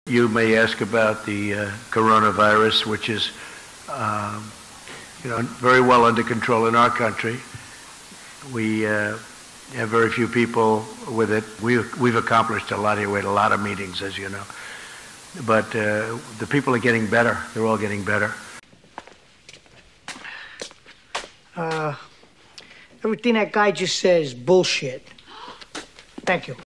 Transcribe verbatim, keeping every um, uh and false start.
You may ask about the uh, coronavirus, which is, um, you know, very well under control in our country. We uh, have very few people with it. We've, we've accomplished a lot here. We had a lot of meetings, as you know. But uh, the people are getting better. They're all getting better. Uh, everything that guy just said is bullshit. Thank you.